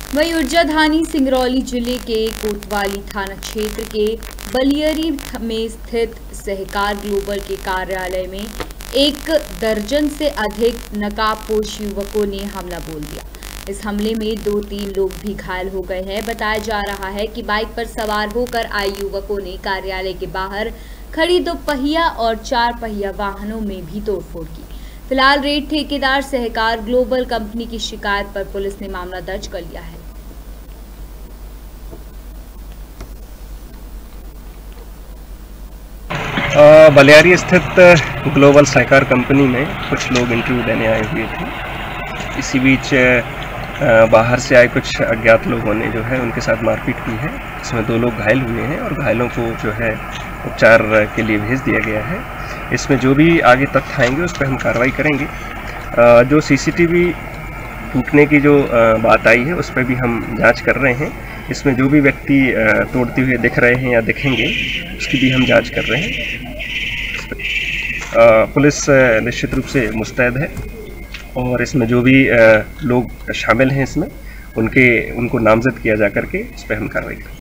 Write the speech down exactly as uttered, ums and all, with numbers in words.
वहीं ऊर्जाधानी सिंगरौली जिले के कोतवाली थाना क्षेत्र के बलियरी में स्थित सहकार ग्लोबल के कार्यालय में एक दर्जन से अधिक नकाबपोश युवकों ने हमला बोल दिया। इस हमले में दो तीन लोग भी घायल हो गए हैं। बताया जा रहा है कि बाइक पर सवार होकर आए युवकों ने कार्यालय के बाहर खड़ी दो पहिया और चार पहिया वाहनों में भी तोड़फोड़ की। फिलहाल रेड ठेकेदार सहकार ग्लोबल कंपनी की शिकायत पर पुलिस ने मामला दर्ज कर लिया है। बलियारी स्थित ग्लोबल सहकार कंपनी में कुछ लोग इंटरव्यू देने आए हुए थे। इसी बीच बाहर से आए कुछ अज्ञात लोगों ने जो है उनके साथ मारपीट की है। इसमें दो लोग घायल हुए हैं और घायलों को जो है उपचार के लिए भेज दिया गया है। इसमें जो भी आगे तथ्य आएंगे उस पर हम कार्रवाई करेंगे। जो सीसीटीवी टूटने की जो बात आई है उस पर भी हम जांच कर रहे हैं। इसमें जो भी व्यक्ति तोड़ते हुए दिख रहे हैं या दिखेंगे उसकी भी हम जांच कर रहे हैं। पुलिस निश्चित रूप से मुस्तैद है और इसमें जो भी लोग शामिल हैं इसमें उनके उनको नामजद किया जा करके इस पर हम कार्रवाई करेंगे।